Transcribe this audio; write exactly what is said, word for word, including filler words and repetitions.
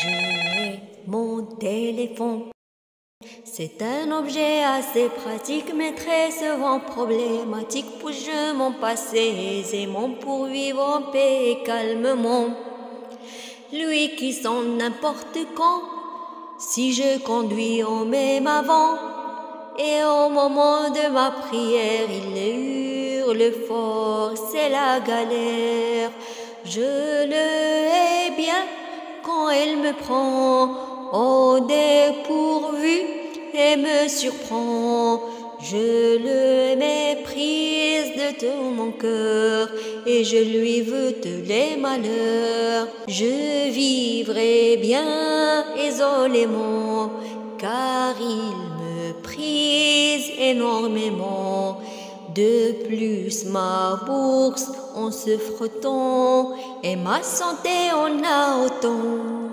J'ai mon téléphone. C'est un objet assez pratique mais très souvent problématique. Puis-je m'en passer aisément pour vivre en paix et calmement? Lui qui sonne n'importe quand, si je conduis en même avant, et au moment de ma prière il hurle fort, c'est la galère. Je le hais bien quand elle me prend au dépourvu et me surprend. Je le méprise de tout mon cœur et je lui veux tous les malheurs. Je vivrai bien isolément car il me prise énormément. De plus ma bourse en se frottant et ma santé en a autant.